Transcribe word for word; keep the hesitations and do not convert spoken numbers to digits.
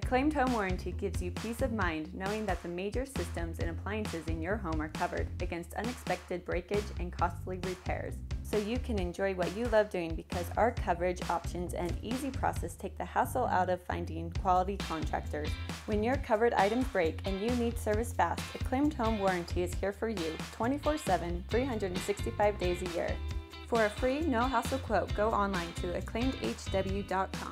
Acclaimed Home Warranty gives you peace of mind knowing that the major systems and appliances in your home are covered against unexpected breakage and costly repairs. So you can enjoy what you love doing because our coverage options and easy process take the hassle out of finding quality contractors. When your covered items break and you need service fast, Acclaimed Home Warranty is here for you twenty-four seven, three hundred sixty-five days a year. For a free, no-hassle quote, go online to acclaimed h w dot com.